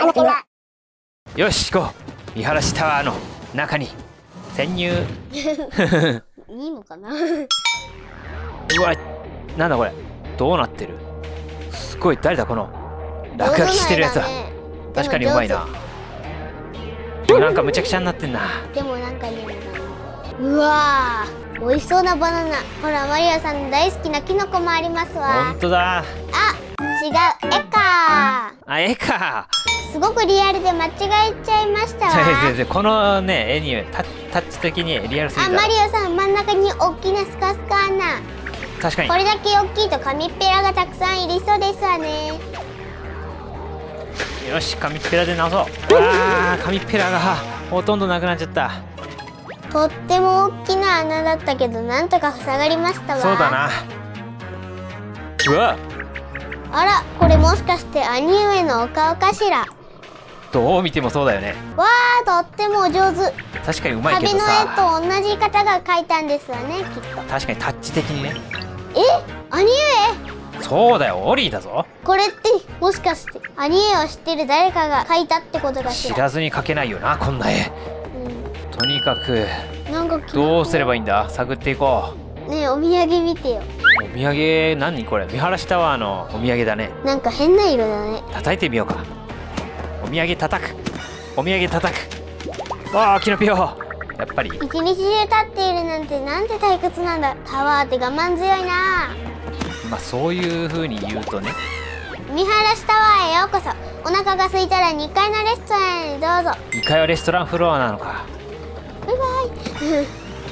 ってんな。 よし行こう。見晴らしタワーの中に潜入。 いいのかな。 うわ、なんだこれ、どうなってる。すごい、誰だこの落書きしてるやつは。確かにうまいな。なんかむちゃくちゃになってんな。 でもなんかね、うわー、美味しそうなバナナ。ほら、マリアさんの大好きなキノコもありますわ。 ほんとだ。 あ、違う、絵か。 あ、絵か。 すごくリアルで間違えちゃいましたわ。 このね、絵にタッチ的にリアルすぎた。 あ、マリオさん、真ん中に大きなスカスカ穴。 確かに。 これだけ大きいと紙っぺらがたくさんいりそうですわね。 よし、紙っぺらで直そう。あー、紙っぺらがほとんどなくなっちゃった。 とっても大きな穴だったけど、なんとか塞がりましたわ。 そうだな。うわ、 あら、これもしかして兄上のお顔かしら。 どう見てもそうだよね。 わー、とってもお上手。 確かにうまいけ旅のどさ。 絵と同じ方が描いたんですわね、きっと。 確かにタッチ的にね。 兄上、 そうだよ、オリーだぞ。 これってもしかして兄上を知ってる誰かが描いたってことかしら。 知らずに描けないよな、こんな絵。とにかくなんかどうすればいいんだ。探っていこう。 ねえ、お土産見てよ。 お土産、何これ。見晴らしタワーのお土産だね。 なんか変な色だね。 叩いてみようか。お土産叩く。お土産叩く。ああ、キノピオ。やっぱり一日中立っているなんて退屈なんだ。タワーって我慢強いな。 まあそういう風に言うとね。 見晴らしタワーへようこそ。お腹が空いたら2階のレストランへどうぞ。 2階はレストランフロアなのか。 バイバイ。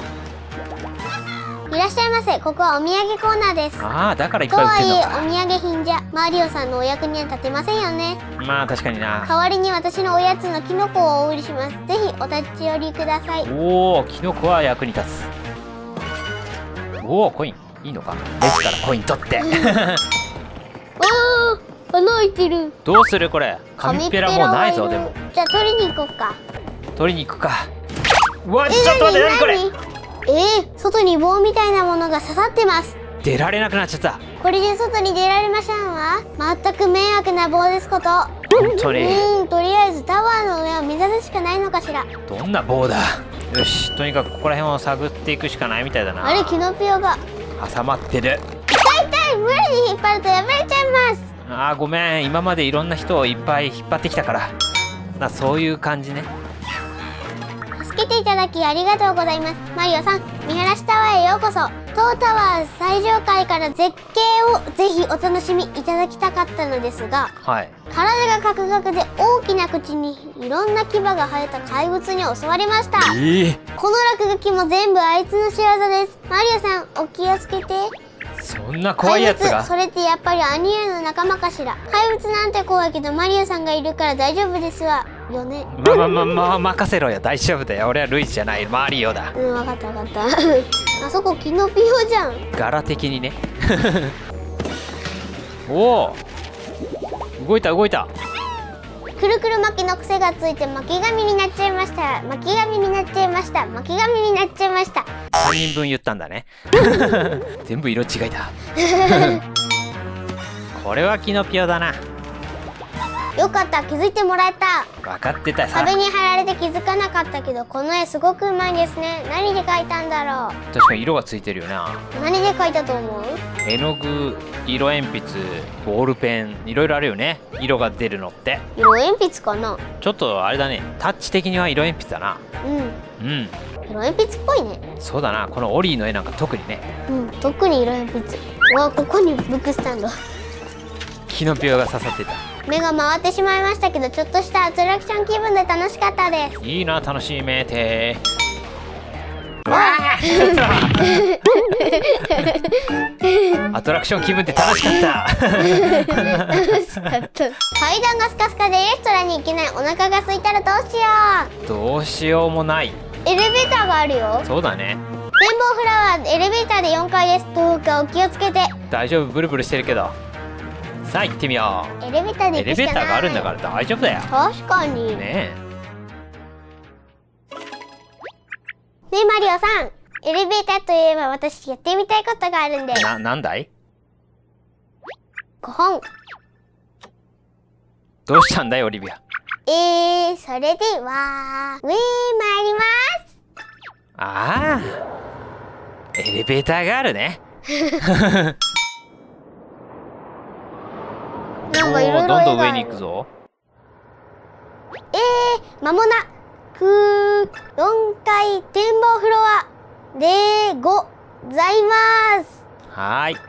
いらっしゃいませ。ここはお土産コーナーです。 ああ、だからいっとぱい売ってはいえんのか。 お土産品じゃマリオさんのお役には立てませんよね。 まあ確かにな。 代わりに私のおやつのキノコをお売りします。ぜひお立ち寄りください。 おお、キノコは役に立つ。おお、コインいいのか。レジからコイン取って。 おー、穴開いてる。 どうするこれ。紙っぺらもうないぞ。でもじゃあ取りに行こうか。 取りに行くか。うわ、ちょっと待って、何これ。 外に棒みたいなものが刺さってます。 出られなくなっちゃった。 これで外に出られませんわ。全く迷惑な棒ですこと。 本当に。 とりあえずタワーの上を目指すしかないのかしら。 どんな棒だ。よし、とにかくここら辺を探っていくしかないみたいだな。 あれ、キノピオが挟まってる。 痛い、無理に引っ張ると破れちゃいます。 あー、ごめん。今までいろんな人をいっぱい引っ張ってきたからそういう感じね。 助けていただきありがとうございます。マリオさん、見晴らしタワーへようこそ。当タワー最上階から絶景をぜひお楽しみいただきたかったのですが、 はい。 体がカクカクで大きな口にいろんな牙が生えた怪物に襲われました。この落書きも全部あいつの仕業です。マリオさん、お気をつけて。 そんな怖いやつが。 それってやっぱり兄上の仲間かしら。怪物なんて怖いけどマリオさんがいるから大丈夫ですわよね。 任せろよ。大丈夫だよ。俺はルイージじゃない、マリオだ。 分かった分かった。あそこキノピオじゃん。 柄的にね。おお、動いた動いた。 くるくる巻きの癖がついて巻き髪になっちゃいました。巻き髪になっちゃいました。巻き髪になっちゃいました。 3人分言ったんだね。全部色違いだ。これはキノピオだな。 よかった、気づいてもらえた。 分かってたさ。 壁に貼られて気づかなかったけど、この絵すごくうまいですね。何で描いたんだろう。 確かに色がついてるよな。 何で描いたと思う？ 絵の具、色鉛筆、ボールペン、いろいろあるよね。色が出るのって。 色鉛筆かな。 ちょっとあれだね。タッチ的には色鉛筆だな。 うん。 うん。 色鉛筆っぽいね。 そうだな。このオリーの絵なんか特にね。 うん、特に色鉛筆。わ、ここにブックスタンド。 キノピオが刺さってた。 目が回ってしまいましたけど、ちょっとしたアトラクション気分で楽しかったです。 いいな、楽しめて。アトラクション気分って楽しかった。 楽しかった。階段がスカスカでレストランに行けない。お腹が空いたらどうしよう。 どうしようもない。 エレベーターがあるよ。 そうだね。 展望フラワーエレベーターで4階です。どうかお気をつけて。 大丈夫、ブルブルしてるけど。さあ行ってみよう。 エレベーターでエレベーターがあるんだから大丈夫だよ。 確かに。 ねえマリオさん、エレベーターといえば私やってみたいことがあるんで。 なんだい。 5本。 どうしたんだいオリビア。 それでは、上へ参ります。 ああ、エレベーターがあるね。 なんかいろいろどんどん上に行くぞ。 間もなく4階展望フロアでございます。 はーい。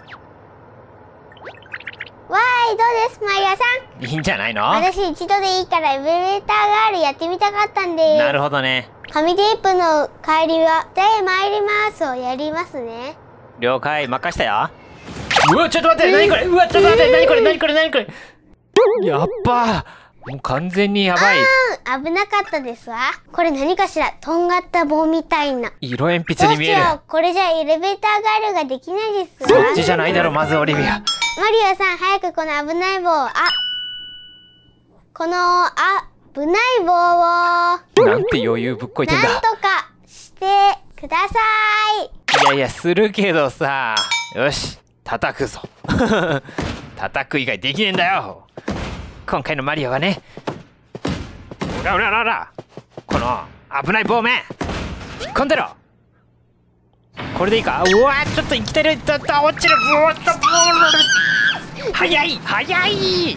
わーい、どうです、マリアさん。 いいんじゃないの？ 私一度でいいからエレベーターガールやってみたかったんです。 なるほどね。 紙テープの帰りは「で参ります」をやりますね。 了解、任したよ。うわ、ちょっと待って、何これ、うわ、ちょっと待って、何これ、何これ、何これ。やっばー、もう完全にやばい。 危なかったですわ。これ何かしら、とんがった棒みたいな。 色鉛筆に見える。 どうしよう、これじゃエレベーターガールができないですそわ。 っちじゃないだろ、まずオリビア。 マリオさん、早くこの危ない棒を、この危ない棒をなんて余裕ぶっこいてんだ。 なんとかしてください。 いやいや、するけどさ。よし、叩くぞ。叩く以外できねえんだよ。今回のマリオはね、おらおらおらおら、この危ない棒め引っ込んでろ。これでいいか。うわ、ちょっと生きてる。落ちる。うわっと、早い早い。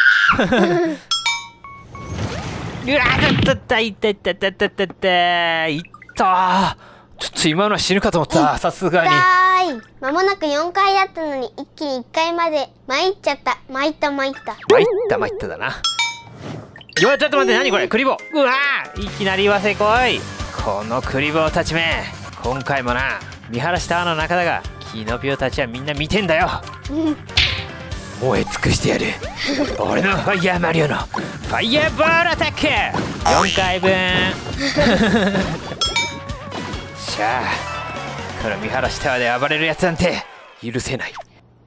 うわ、痛いったちょっと今のは死ぬかと思った。さすがに。 間もなく4階だったのに一気に1階まで参っちゃった。参っただな。うわ、ちょっと待って、何これ、クリボー。うわー、いきなり言わせこい。このクリボーたちめ、今回もな、見晴らしタワーの中だが、キノピオたちはみんな見てんだよ。燃え尽くしてやる。俺のファイヤーマリオのファイヤーボールアタック4回分。しゃあ、この見晴らしタワーで暴れるやつなんて許せない。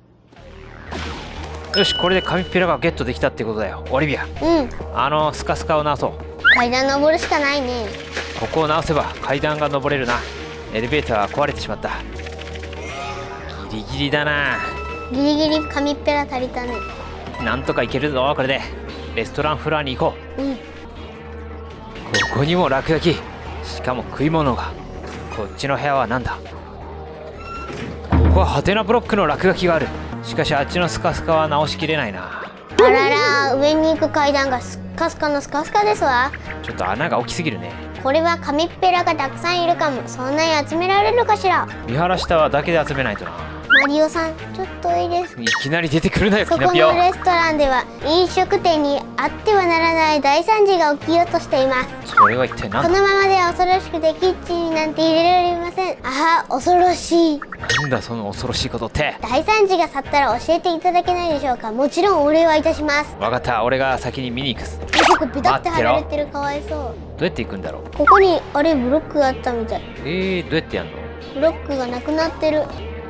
よし、これで紙っぺらがゲットできたってことだよ、オリビア。スカスカを直そう。 階段登るしかないね。 ここを直せば階段が登れるな。エレベーターは壊れてしまった。ギリギリだな。 ギリギリ紙っぺら足りたね。 なんとかいけるぞ、これで。レストランフロアに行こう。ここにも落書き、しかも食い物が。こっちの部屋はなんだ。ここはハテナブロックの落書きがある。しかしあっちのスカスカは直しきれないな。 あらら、上に行く階段がスカスカのスカスカですわ。 ちょっと穴が大きすぎるね。 これは紙っぺらがたくさんいるかも。そんなに集められるかしら。 見晴らしタワーだけで集めないとな。 マリオさん、ちょっといいですか。 いきなり出てくるなよ、 そこのキノピオ。 レストランでは飲食店にあってはならない大惨事が起きようとしています。 それは一体何だ。 このままでは恐ろしくてキッチンになんて入れられません。ああ、恐ろしい。 なんだその恐ろしいことって。 大惨事が去ったら教えていただけないでしょうか。もちろんお礼はいたします。 わかった、俺が先に見に行く。 そこペタって貼られてる。かわいそう。 どうやって行くんだろう。 ここにあれブロックがあったみたい。 どうやってやんの。 ブロックがなくなってる。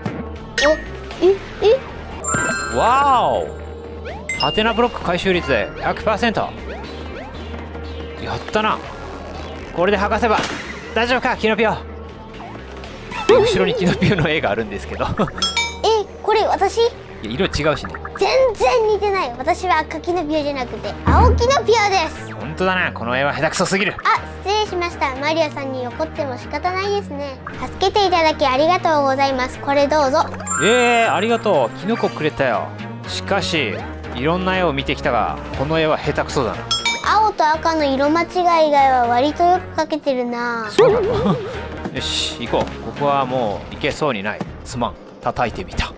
わーお、ハテナブロック回収率 100%。 やったな。これで剥がせば大丈夫か、キノピオ。後ろにキノピオの絵があるんですけど。 これ私？ いや、色違うしね。 全然似てない。私は赤キノピオじゃなくて青キノピオです。 本当だな、この絵は下手くそすぎる。 失礼しました。マリオさんに怒っても仕方ないですね。助けていただきありがとうございます。これどうぞ。 ありがとう。キノコくれたよ。しかしいろんな絵を見てきたが、この絵は下手くそだな。 青と赤の色間違い以外は割とよく描けてるな。 そうなの。よし、行こう。ここはもう行けそうにない。すまん、叩いてみた。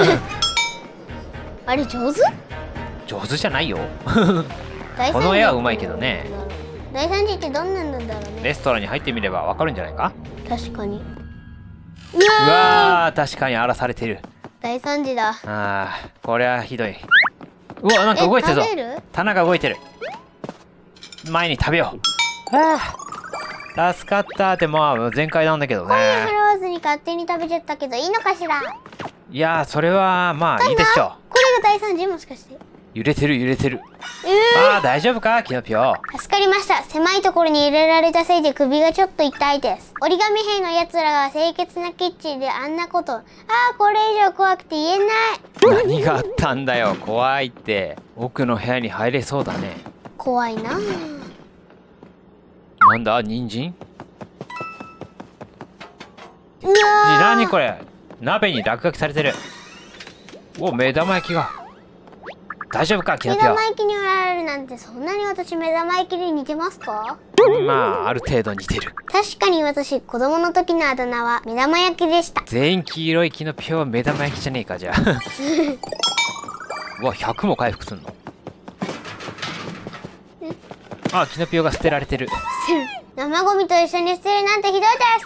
あれ上手？ 上手じゃないよ。 ここの絵はうまいけどね。 大惨事ってどんなんだろうね。 レストランに入ってみればわかるんじゃないか。 確かに。 うわー、確かに荒らされてる。 大惨事だ。 これはひどい。うわ、なんか動いてるぞ。棚が動いてる。前に食べよう。助かった。でも全開なんだけどね。 声を拾わずに勝手に食べちゃったけどいいのかしら。 いやー、それはまあいいでしょう。 これが大惨事？もしかして。 揺れてる。大丈夫か、キノピオ。 助かりました。狭いところに入れられたせいで首がちょっと痛いです。折り紙兵のやつらが清潔なキッチンであんなこと。これ以上怖くて言えない。 何があったんだよ。怖いって。奥の部屋に入れそうだね。 怖いな。 なんだ人参？ うわー、 何これ、鍋に落書きされてる。お、目玉焼きが。大丈夫か、キノ目ピオ。 玉焼きにおられるなんて、そんなに私目玉焼きに似てますか？ まあある程度似てる。 確かに私、子供の時のあだ名は目玉焼きでした。 全員黄色いキノピオは目玉焼きじゃねえか、じゃあ。うわ、100も回復すんの。あ、キノピオが捨てられてる。 生ゴミと一緒に捨てるなんてひどいです。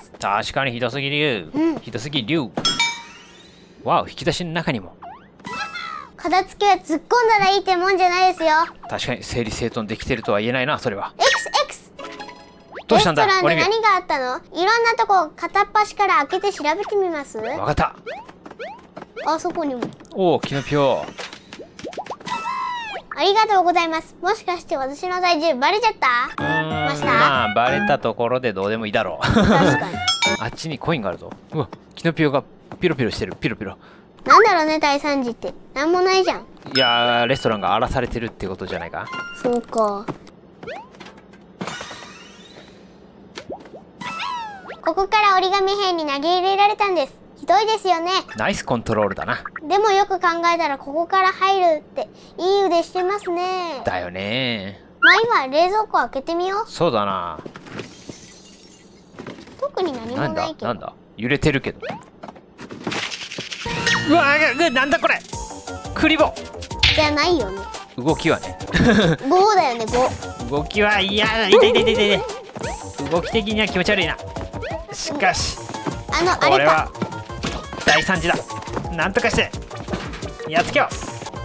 確かにひどすぎる。ひどすぎる。わお、引き出しの中にも。 片付けは突っ込んだらいいってもんじゃないですよ。 確かに整理整頓できてるとは言えないな、それは。 XX。 どうしたんだ、 レストランでオリビア。 何があったの？いろんなとこ片っ端から開けて調べてみます？ わかった。 あそこにも。 おお、キノピオ。 ありがとうございます。もしかして私の体重バレちゃった？ました？ まあバレたところでどうでもいいだろう。 確かに。 あっちにコインがあるぞ。うわ、キノピオがピロピロしてる、ピロピロ。 なんだろうね、大惨事って。なんもないじゃん。 いやー、レストランが荒らされてるってことじゃないか。 そうか。ここから折り紙兵に投げ入れられたんです。ひどいですよね。 ナイスコントロールだな。 でもよく考えたらここから入るっていい腕してますね。 だよねまあ今冷蔵庫開けてみよう。 そうだな。 特に何もなんないけど。 だなんだ、揺れてるけど。うわー、なんだこれ、クリボ。 じゃないよね。 動きはね。 5だよね、5。 動きは痛い痛い痛い痛い痛い。動き的には気持ち悪いな。しかしあこれはれか。 大惨事だ。なんとかしてやっつけよ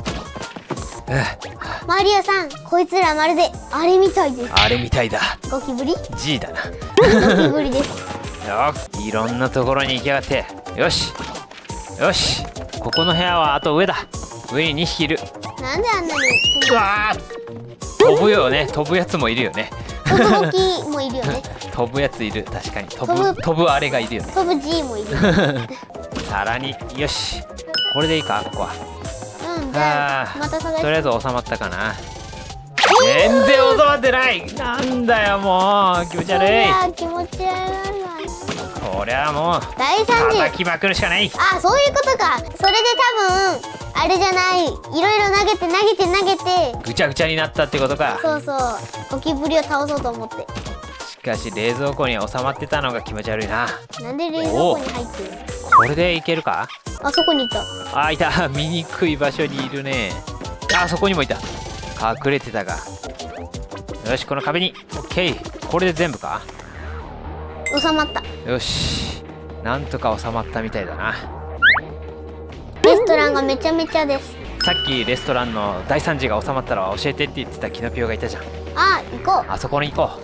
う。 マリオさん、こいつらまるであれみたいです。 あれみたいだ。 ゴキブリ？ G だな。 ゴキブリです。 よいろんなところに行きやがって。よしよし、ここの部屋はあと上だ。上に2匹いる。 なんであんなにうわー、飛ぶよね。飛ぶやつもいるよね。 飛ぶゴキもいるよね。 飛ぶやついる。確かに飛ぶ飛ぶあれがいるよね。 飛ぶ G もいる。 さらに、よし、これでいいか、ここは。 うん、じゃああまた探して。 とりあえず収まったかな。全然収まってない。なんだよもう、気持ち悪い。 いや気持ち悪いわ。 こりゃもう大惨事。 叩きまくるしかない。 あ、そういうことか。それで多分あれじゃない。いろいろ投げて投げて投げて。 ぐちゃぐちゃになったってことか。 そうそう。ゴキブリを倒そうと思って。 しかし冷蔵庫に収まってたのが気持ち悪いな。 なんで冷蔵庫に入ってるの？ これでいけるか。 あそこにいた。 あ、いた。見にくい場所にいるね。あ、そこにもいた。隠れてたが。よし、この壁に。オッケー。これで全部か。 収まった。 よし、なんとか収まったみたいだな。 レストランがめちゃめちゃです。 さっきレストランの大惨事が収まったら教えてって言ってたキノピオがいたじゃん。 あ、行こあそこに行こ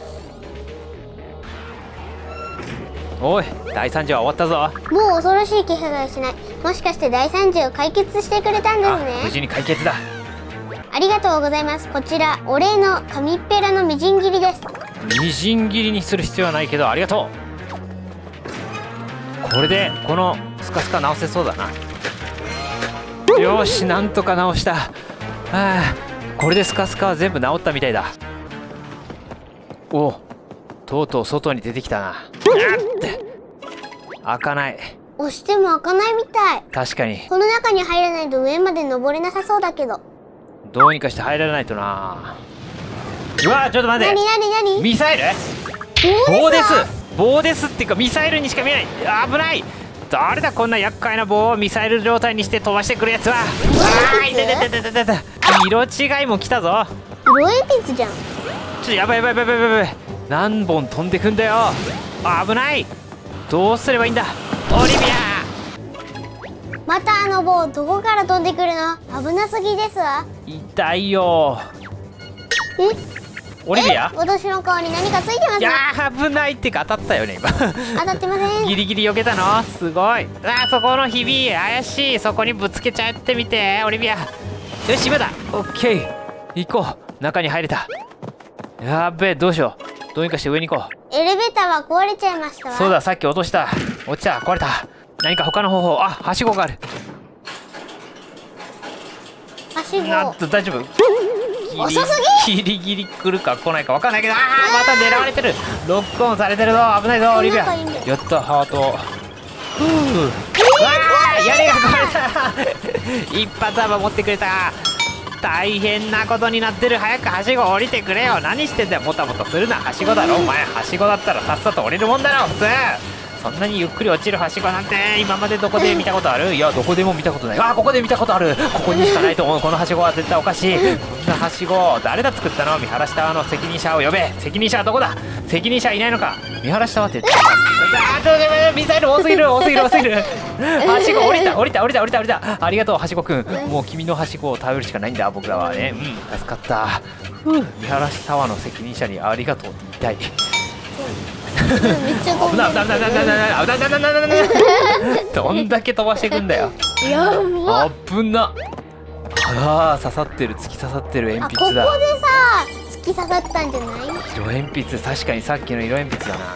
う。おい、大惨事は終わったぞ。 う。もう恐ろしい気配がしない。もしかして大惨事を解決してくれたんですあ、無ね。 事に解決だ。 ありがとうございます。こちらお礼の紙っぺらのみじん切りです。 みじん切りにする必要はないけどありがとう。これでこのスカスカ直せそうだな。よし、なんとか直した。これでスカスカは全部直ったみたいだ。お、とうとう外に出てきたな。開かない。 押しても開かないみたい。 確かにこの中に入らないと上まで登れなさそうだけど。 どうにかして入らないとな。うわー、ちょっと待って。 何ミサイル？棒です。棒ですっていうかミサイルにしか見えない。危ない。誰だこんな厄介な棒をミサイル状態にして飛ばしてくるやつは。あー、いたいたいたいたいた。色違いも来たぞ。 色鉛筆じゃん。 ちょっとやばいやばいやばいやばいやばい。何本飛んでくんだよ。危ない。どうすればいいんだオリビア。 またあの棒どこから飛んでくるの？危なすぎですわ。 痛いよ。 え？ オリビア？ 私の顔に何かついてますいね。 やー、危ないってか当たったよね今。 当たってません。 ギリギリ避けたのすごい。そこのひび怪しい。そこにぶつけちゃってみてオリビア。よし、今だ。オッケー、行こう。中に入れた。やっべえ、どうしよう。どうにかして上に行こう。 エレベーターは壊れちゃいましたわ。 そうだ、さっき落とした。落ちた、壊れた。何か他の方法。あ、はしごがある。 はしご。 なんと大丈夫。 遅すギリギリ来るか来ないか分かんないけど、また狙われてる。ロックオンされてるぞ。危ないぞオリビア。 なんかいいんだよやったハート。屋根が壊れた。一発は守ってくれた。大変なことになってる。早くはしご降りてくれよ。何してんだよ、もたもたするな。はしごだろお前。はしごだったらさっさと降りるもんだろ普通。そんなにゆっくり落ちるはしごなんて今までどこで見たことある？いやどこでも見たことない。ここで見たことある。ここにしかないと思う。このはしごは絶対おかしい。こんなはしご誰だ作ったの？見晴らしタワーの責任者を呼べ。責任者はどこだ？責任者いないのか？見晴らしタワーってミサイル多すぎる多すぎる多すぎる。はしご降りた降りた降りた降りた降りた。ありがとうはしごくん。もう君のはしごを頼るしかないんだ僕らはね。助かった。見晴らしタワーの責任者にありがとうって言いたい。 めっちゃごめん。 どんだけ飛ばしていくんだよ。 やばっ。 危な。刺さってる突き刺さってる鉛ここ筆だ。 でさ突き刺さったんじゃない？ 色鉛筆確かにさっきの色鉛筆だな。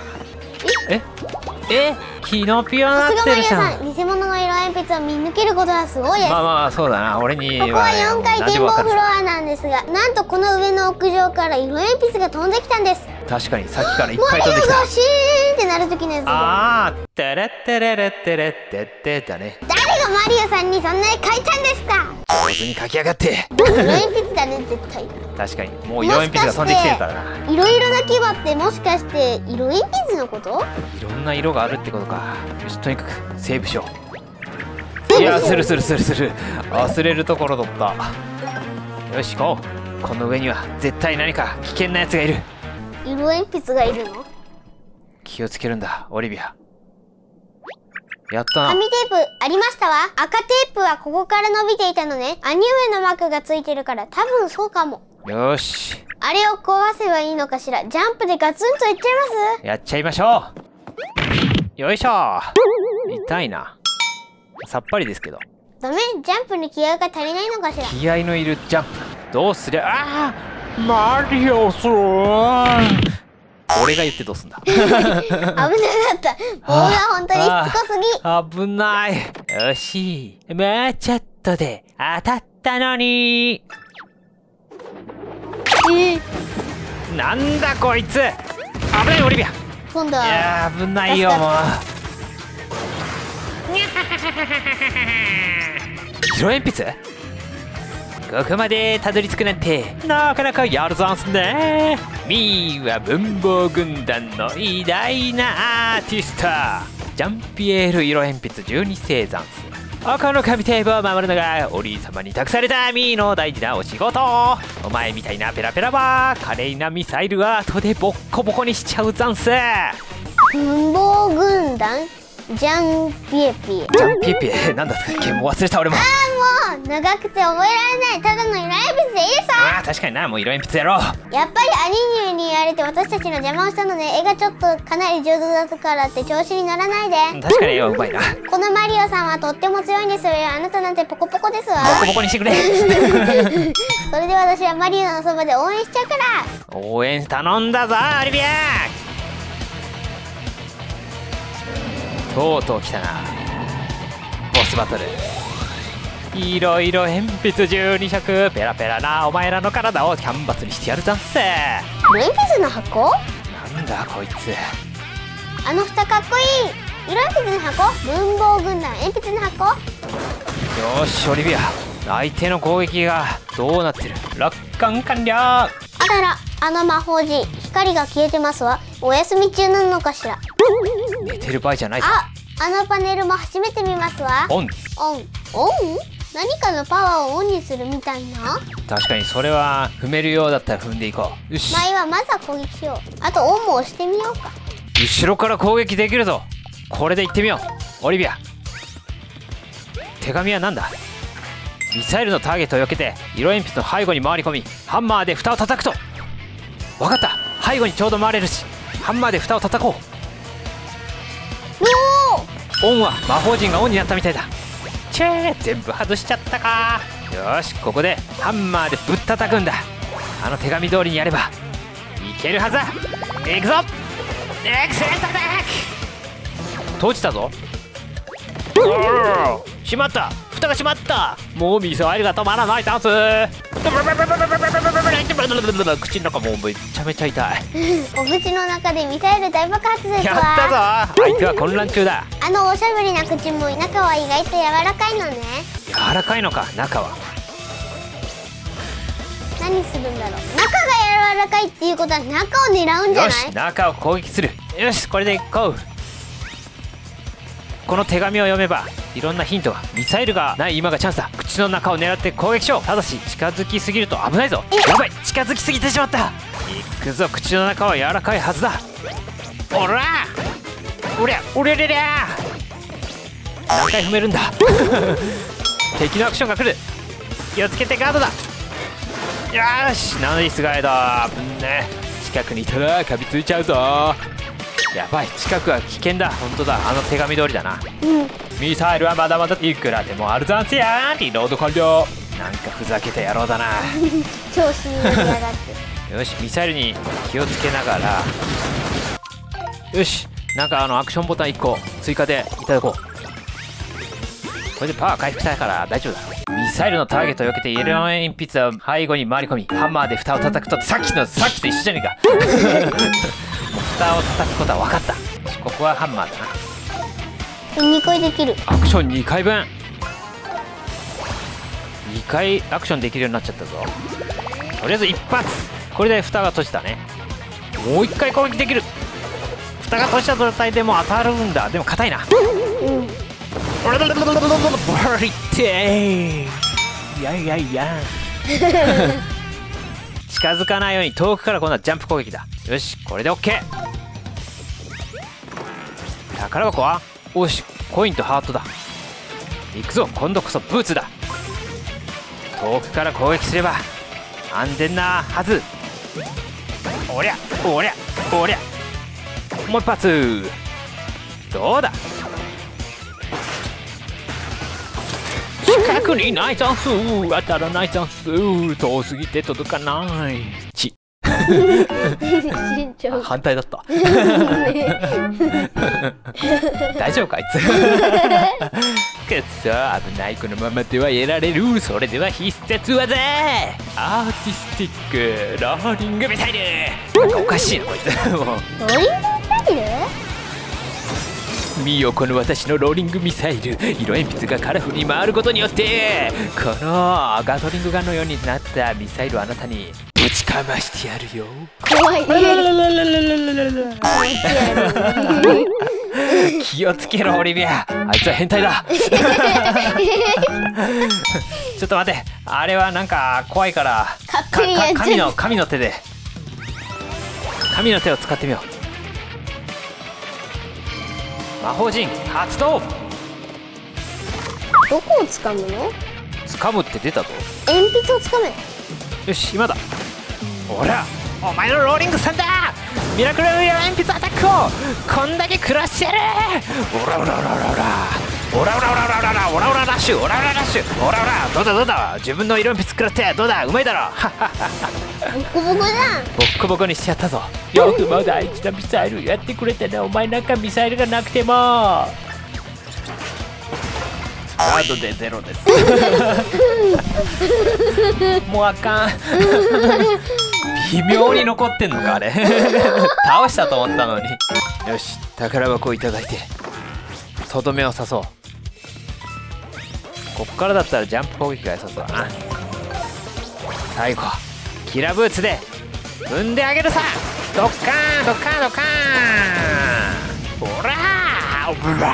キノピオなさすがマリオってるじゃん。 さん、偽物の色鉛筆を見抜けることはすごいです。 まあそうだな。俺にここは4階展望フロアなんですが、なんとこの上の屋上から色鉛筆が飛んできたんです。 確かにさっきからいっぱいマリオ飛んできた。 がシーンってなる時のやつだ。 テレテレレテレテテだね。 誰がマリオさんにそんなに描いたんですか？ 上手に書きやがって。 色鉛筆だね絶対。 確かにもう色鉛筆が飛んできてるからな。 いろいろな牙ってもしかして色鉛筆のこと？ いろんな色があるってことか。よしとにかくセーブしよう。 セーブしよう。 いやする忘れるところだった。よし行こう。この上には絶対何か危険なやつがいる。 色鉛筆がいるの？ 気をつけるんだオリビア。やったな。 紙テープありましたわ。赤テープはここから伸びていたのね。兄上のマークがついてるから多分そうかも。 よしあれを壊せばいいのかしら。ジャンプでガツンといっちゃいます？ やっちゃいましょう。よいしょ。痛いな。さっぱりですけど。 ダメ？ジャンプに気合が足りないのかしら。 気合のいるジャンプどうすりゃ。マリオさん。俺が言ってどうすんだ。 危なかった。ボールは本当にしつこすぎ。 危ない。よしもうちょっとで当たったのに。なんだこいつ。危ないオリビア。 今度は。 いや危ないよもう。色鉛筆ここまでたどり着くなんてなかなかやるざんすね。ミーは文房軍団の偉大なアーティストジャンピエール色鉛筆12星ざんす。赤の紙テープを守るのがお兄様に託されたミーの大事なお仕事。お前みたいなペラペラは華麗なミサイルは後でボッコボコにしちゃうざんす。 文房軍団ジャンピエピエ。 ジャンピエピエなんだっけもう忘れた俺も。 もう長くて覚えられない。ただの色鉛筆でいいさ。 確かになもう色鉛筆やろう。 やっぱり兄に言われて私たちの邪魔をしたので絵がちょっとかなり上手だったからって調子に乗らないで。 確かにうまいな。 このマリオさんはとっても強いんですよ。あなたなんてポコポコですわ。 ボコボコにしてくれ。 それで私はマリオのそばで応援しちゃうから。 応援頼んだぞオリビア。とうとう来たなボスバトル。いろいろ鉛筆12色ペラペラなお前らの体をキャンバスにしてやるざんす。 鉛筆の箱？ なんだこいつ。 あの蓋かっこいい。色鉛筆の箱？文房軍団鉛筆の箱？ よーしオリビア相手の攻撃がどうなってる。楽観完了。 あらら、あの魔法陣光が消えてますわ。お休み中なのかしら。 寝てる場合じゃないぞ。 あのパネルも初めて見ますわ。 オン。 オン？何かのパワーをオンにするみたいな。 確かにそれは踏めるようだったら踏んでいこう。よしまあいいわ、まずは攻撃しよう。あとオンも押してみようか。 後ろから攻撃できるぞ。これでいってみようオリビア。手紙は何だ。ミサイルのターゲットを避けて色鉛筆の背後に回り込みハンマーで蓋を叩くと。分かった。背後にちょうど回れるしハンマーで蓋を叩こう。オンは魔法陣がオンになったみたいだ。チェー全部外しちゃったか。よしここでハンマーでぶったたくんだ。あの手紙通りにやればいけるはずだ。いくぞエクセレントアタック。閉じたぞ。しまった蓋が閉まった。もうミサイルが止まらない。ダンス口の中もうめちゃめちゃ痛い。 お口の中でミサイル大爆発ですわ。 やったぞ。相手は混乱中だ。 あのおしゃべりな口も中は意外と柔らかいのね。 柔らかいのか中は。 何するんだろう。中が柔らかいっていうことは中を狙うんじゃない？ よし中を攻撃する。よしこれでいこう。この手紙を読めばいろんなヒントが。ミサイルがない今がチャンスだ。口の中を狙って攻撃しよう。ただし近づきすぎると危ないぞ。やばい近づきすぎてしまった。いくぞ。口の中は柔らかいはずだ。おらおりゃおりゃりゃりゃ。何回踏めるんだ敵のアクションが来る。気をつけてガードだ。よしナイスガイド。ね近くにいたら噛みついちゃうぞ。やばい近くは危険だ。本当だあの手紙通りだな。ミサイルはまだまだいくらでもあるざんすや。リロード完了。なんかふざけた野郎だな調子に乗り上がってよしミサイルに気をつけながら。よしなんかアクションボタン1個追加でいただこう。これでパワー回復したから大丈夫だ。ミサイルのターゲットを避けてイエロー鉛筆は背後に回り込みハンマーで蓋を叩くと。さっきと一緒じゃねえかもう蓋を叩くことは分かった。ここはハンマーだな。 2回できる。 アクション2回分。2回アクションできるようになっちゃったぞ。とりあえず一発。これで蓋が閉じたね。もう1回攻撃できる。蓋が閉じた状態でも当たるんだ。でも硬いな。ボリっていやいやいや近づかないように遠くから今度はジャンプ攻撃だ。よしこれで OK。 宝箱はおしコインとハートだ。行くぞ今度こそブーツだ。遠くから攻撃すれば安全なはず。おりゃおりゃおりゃ。もう一発。どうだ近くにないチャンス。当たらないチャンス。遠すぎて届かない。反対だった大丈夫かあいつくっそ危ない。このままではやられる。それでは必殺技アーティスティックローリングミサイル。なんかおかしいなこいつもうローリングミサイル？ 見よこの私のローリングミサイル。色鉛筆がカラフルに回ることによってこのガソリングガンのようになったミサイルをあなたにぶちかましてやるよ。 怖い気をつけろオリビア。あいつは変態だちょっと待ってあれはなんか怖いから神の手で神の手を使ってみよう。魔法陣発動。 どこを掴むの？ 掴むって出たぞ。 鉛筆を掴め。 よし今だ。ほらお前のローリングさんだ。ミラクル鉛筆アタックをこんだけ食らしてやる。オラオラオラオラオラオラオラオラオラオラオラオララッシュオラオララッシュオラオラ。どうだどうだ自分の色鉛筆食らってどうだうまいだろボコボコじゃん。 ボッコボコにしちゃったぞ。よくも大事なミサイルやってくれたね。お前なんかミサイルがなくてもガードでゼロですもうあかん微妙に残ってんのかあれ倒したと思ったのに。よし宝箱をいただいてとどめを刺そう。こっからだったらジャンプ攻撃が良さそうだな。最後キラブーツで踏んであげるさ。ドッカーンドッカーンドッカーン。ほらーほら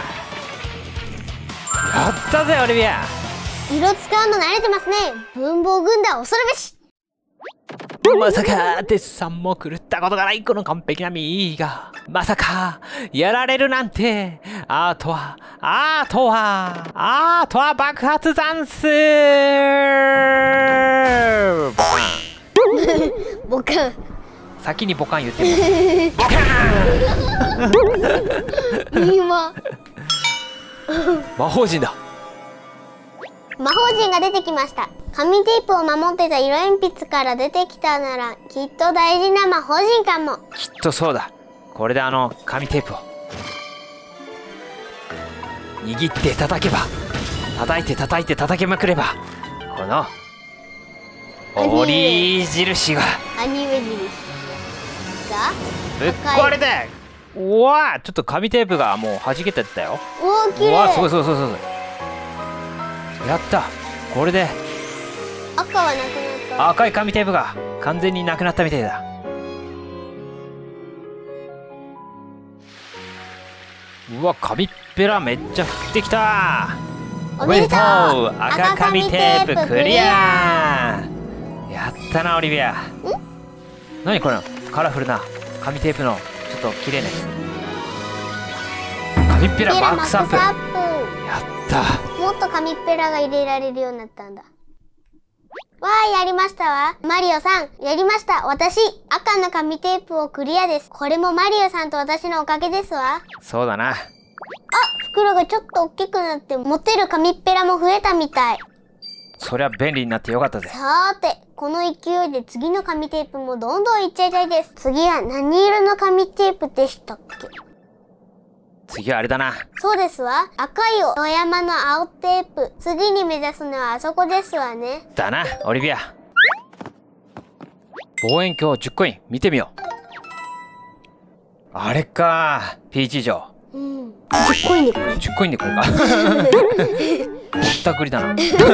やったぜオリビア。 色使うの慣れてますね。文房軍団恐るべし。 まさかデッサンも狂ったことがないこの完璧なミーがまさかやられるなんて。アートは爆発ザンスボカン先にボカン言ってるボカン今魔法陣だ。 魔法陣が出てきました。紙テープを守ってた色鉛筆から出てきたならきっと大事な魔法陣かも。 きっとそうだ。これで紙テープを握って叩けば叩いて叩きまくればこの折り印が兄上印がぶっ壊れて、うわー、ちょっと紙テープがもう弾けてったよ。 おお、綺うわー、すご麗。 いすごいすごいすごい。やった、これで赤はなくなった。 赤い紙テープが完全になくなったみたいだ。うわ、紙っぺらめっちゃ降ってきた。 おめでとう。 赤紙テープクリア。やったなオリビア。何これカラフルな紙テープのちょっと綺麗なやつ。紙っぺらマックスアップ。やった。 もっと紙っぺらが入れられるようになったんだ。わー、やりましたわ。マリオさん、やりました。私、赤の紙テープをクリアです。これもマリオさんと私のおかげですわ。 そうだな。 あ、袋がちょっと大きくなって、持てる紙っぺらも増えたみたい。 そりゃ便利になってよかったぜ。 さーて、この勢いで次の紙テープもどんどんいっちゃいたいです。次は何色の紙テープでしたっけ？ 次はあれだな。 そうですわ。赤いお山の青テープ。次に目指すのはあそこですわね。 だな、オリビア。望遠鏡10コイン見てみよう。あれか、ピーチ城。 うん。10コインでこれ。 10コインでこれか。ぼったくりだな。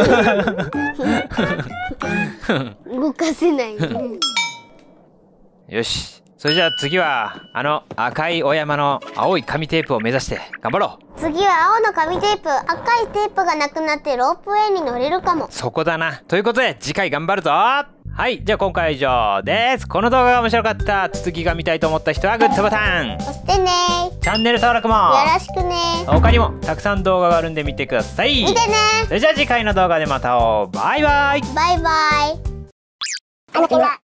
動かせない。 よし。それじゃあ次はあの赤いお山の青い紙テープを目指して頑張ろう。 次は青の紙テープ。赤いテープがなくなってロープウェイに乗れるかも。 そこだな。ということで次回頑張るぞ。はい、じゃあ今回は以上です。この動画が面白かった、続きが見たいと思った人はグッドボタン、 押してね。 チャンネル登録もよろしくね。 他にもたくさん動画があるんで見てください。 見てね。 それじゃあ次回の動画でまた会おう。バイバイ。 バイバイ。あなたは